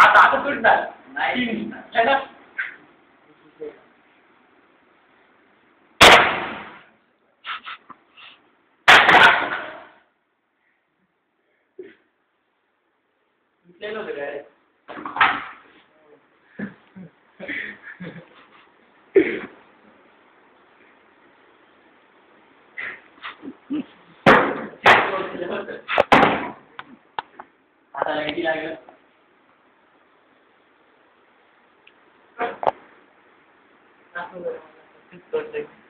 आता तुटणार नाही है ना. तुटलेलं होतं काय आता लाईटी लागलं